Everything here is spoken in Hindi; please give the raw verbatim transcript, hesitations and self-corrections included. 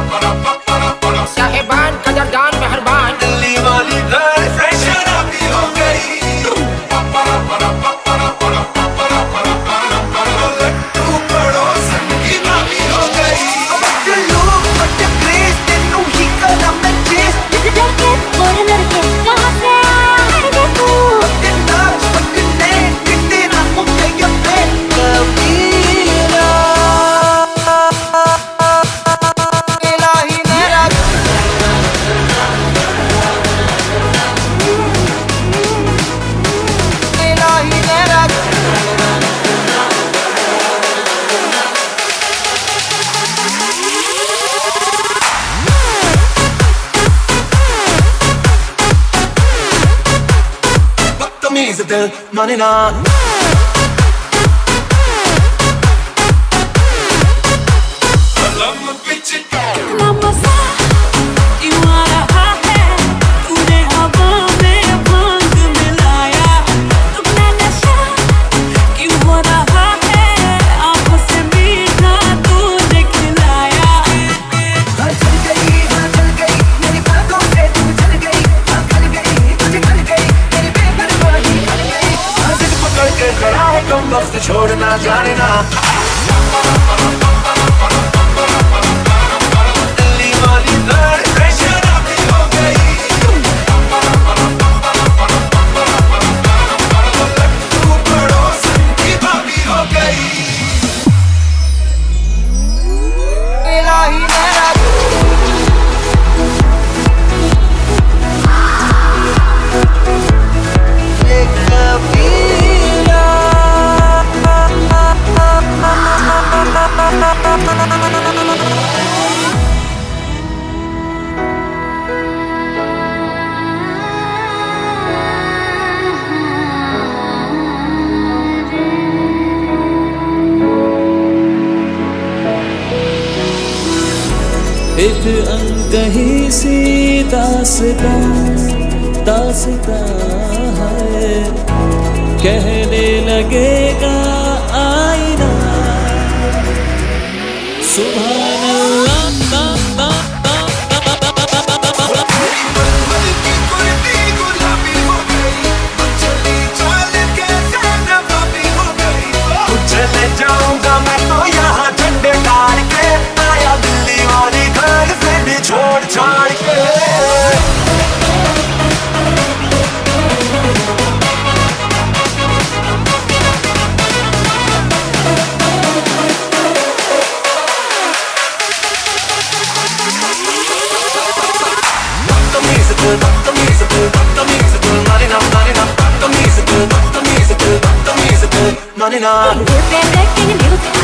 साहिबान कदरदान मेहरबान, दिल्ली वाली गर्लफ्रेंड शराबी हो गई। लट्टू पड़ोसन की भाभी हो गई। बट लोग बट क्रेज तेनू ही करा मैं चेस। लड़के और लड़के कहाँ से आए तू? बट नाच बट ने कितने ना हो गया मैं कबीरा। इलाही मेरा इलाही मेरा बदतमीज दिल माने ना। कलम बिच इतना मजा क्यों आ रहा है? तूने हवा में भांग मिलाया। तुमने नशा क्यों हो रहा है? आंखों से मीठा तूने खिलाया। हाँ चल गई हाँ चल गई मेरी बातों से तू चल गई। हाँ खल गई तुझे खल गई मेरी बेपरवाही खल गई। हाँ जिद पकड़ के खड़ा है कम वक्त छोड़ना जाने ना। दिल्ली वाली गर्लफ्रेंड शराबी हो गई। लट्टू पड़ोसन की भाभी हो गई। इलाही मेरा ये कबीरा। एक अनकही सी दास्तां दास्तां है, कहने लगेगा आईना सुभान अल्लाह। चले जाऊंगा मैं तो यहाँ झंडे गाड़ के। आया दिल्ली वाली गर्लफ्रेंड छोड़ छाड़ के। बदतमीज दिल बदतमीज दिल बदतमीज दिल माने ना माने ना। बदतमीज दिल बदतमीज दिल बदतमीज दिल माने ना। We're back in the music.